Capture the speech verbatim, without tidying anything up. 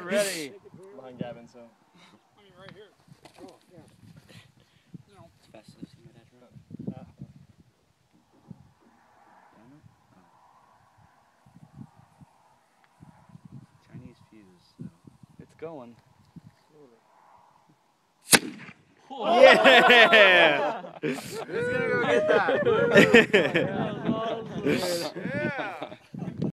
We're ready. Behind Gavin, so. I mean, right here. Oh, yeah. You know. It's fast as my dad's right. Uh, Chinese fuse, so. it's going. Oh. Yeah! Who's gonna go get that? Yeah!